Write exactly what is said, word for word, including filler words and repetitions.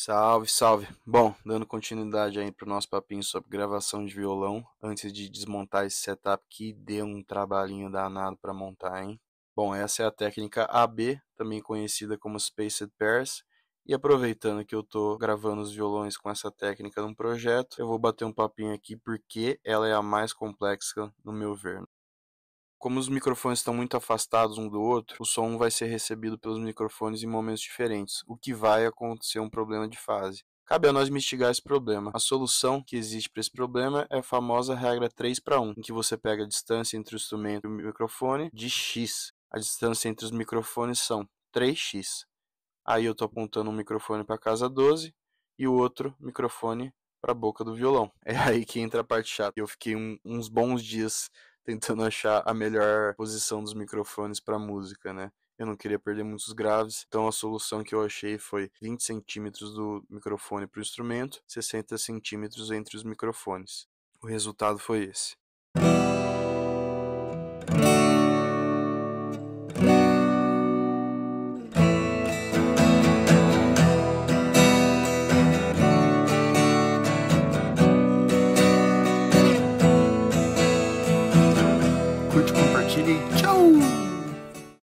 Salve, salve. Bom, dando continuidade aí pro nosso papinho sobre gravação de violão, antes de desmontar esse setup que deu um trabalhinho danado para montar, hein? Bom, essa é a técnica A B, também conhecida como Spaced Pairs, e aproveitando que eu tô gravando os violões com essa técnica num projeto, eu vou bater um papinho aqui porque ela é a mais complexa no meu ver. Como os microfones estão muito afastados um do outro, o som vai ser recebido pelos microfones em momentos diferentes, o que vai acontecer um problema de fase. Cabe a nós mitigar esse problema. A solução que existe para esse problema é a famosa regra três para um, em que você pega a distância entre o instrumento e o microfone de x. A distância entre os microfones são três x. Aí eu estou apontando um microfone para a casa doze e o outro microfone para a boca do violão. É aí que entra a parte chata. Eu fiquei um, uns bons dias tentando achar a melhor posição dos microfones para música, né? Eu não queria perder muitos graves, então a solução que eu achei foi vinte centímetros do microfone para o instrumento, sessenta centímetros entre os microfones. O resultado foi esse. Curte, compartilhe. Tchau!